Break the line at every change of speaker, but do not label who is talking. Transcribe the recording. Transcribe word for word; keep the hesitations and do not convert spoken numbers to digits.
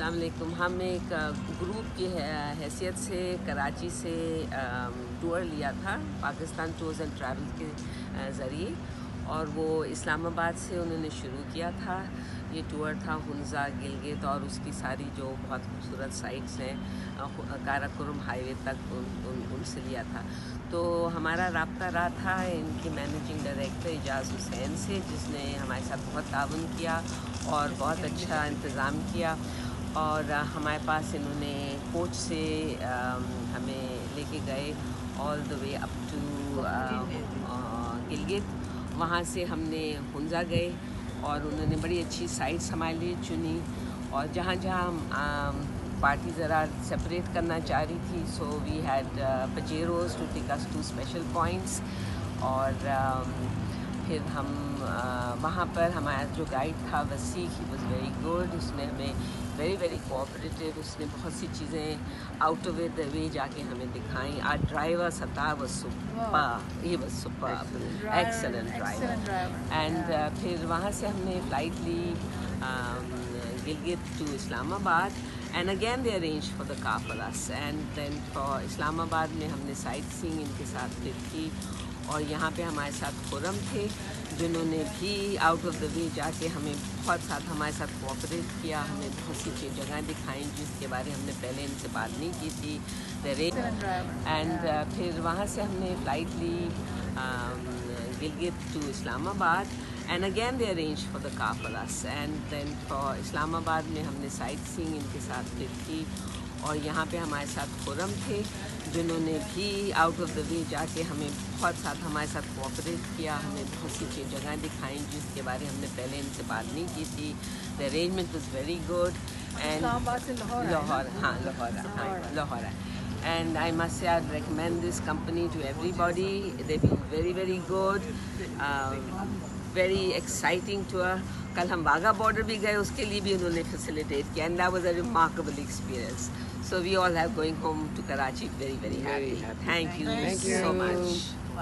السلام علیکم. ہم ایک گروپ کی حیثیت سے کراچی سے ٹور لیا تھا پاکستان ٹورز اینڈ ٹریول کے ذریعے, اور وہ اسلام آباد سے انہوں نے شروع کیا تھا. یہ ٹور تھا ہنزا گلگت اور اس کی ساری جو بہت خوبصورت سائٹس ہیں کاراکرم ہائی وے تک ان, ان, ان سے لیا تھا. تو ہمارا رابطہ رہا تھا ان کی مینیجنگ ڈائریکٹر اعجاز حسین سے, جس نے ہمارے ساتھ بہت تعاون کیا اور بہت اچھا انتظام کیا. اور ہمارے پاس انہوں نے کوچ سے ہمیں لے کے گئے آل دا وے اپ ٹو گلگت. وہاں سے ہم نے ہنزا گئے اور انہوں نے بڑی اچھی سائٹس ہمارے لیے چنی, اور جہاں جہاں پارٹی ذرا سپریٹ کرنا چاہ رہی تھی, so we had Pajeros to take us to special points. اور پھر ہم وہاں پر ہمارا جو گائیڈ تھا وسیع, ہی واز ویری گڈ. اس نے ہمیں ویری ویری کوآپریٹیو, اس نے بہت سی چیزیں آؤٹ آف دا وے جا کے ہمیں دکھائیں. آر ڈرائیور سطح was super, he was super, excellent driver. And پھر وہاں سے ہم نے فلائٹ لی گلگت ٹو اسلام آباد, and again they arranged for the car for us. And then for اسلام آباد میں ہم نے سائٹ سینگ ان کے ساتھ پھر کی, اور یہاں پہ ہمارے ساتھ خرم تھے جنہوں نے بھی آؤٹ آف دا وے جا کے ہمیں بہت ساتھ ہمارے ساتھ کوآپریٹ کیا. ہمیں بہت سی جگہیں دکھائیں جس کے بارے ہم نے پہلے ان سے بات نہیں کی تھی. اینڈ پھر وہاں سے ہم نے فلائٹ لی گلگت ٹو اسلام آباد, and again they arranged for the car for us. And then for اسلام آباد میں ہم نے سائٹ سینگ ان کے ساتھ پھر کی, اور یہاں پہ ہمارے ساتھ خرم تھے جنہوں نے بھی آؤٹ آف دا وے جا کے ہمیں بہت ساتھ ہمارے ساتھ کوآپریٹ کیا. ہمیں بہت سی جگہیں دکھائیں جس کے بارے ہم نے پہلے ان سے بات نہیں کی تھی. the arrangement was very good. And
اسلام آباد سے لاہور,
لاہور, ہاں لاہور, ہاں Lahore. And I must say I'd recommend this company to everybody. They've been very very good. um, very exciting tour. کل ہم واگا بارڈر بھی گئے, اس کے لیے بھی انہوں نے فیسیلیٹیٹ کیا, and that was a remarkable experience. So we all are going home to Karachi very very happy. Thank you so much.